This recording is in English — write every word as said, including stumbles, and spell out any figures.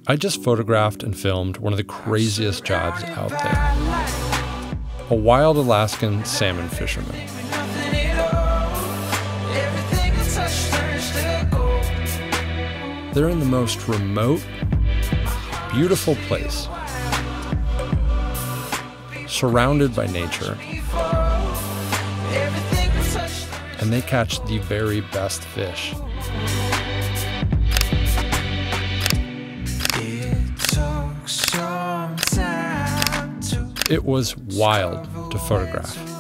I just photographed and filmed one of the craziest jobs out there. A wild Alaskan salmon fisherman. They're in the most remote, beautiful place, surrounded by nature, and they catch the very best fish. It was wild to photograph.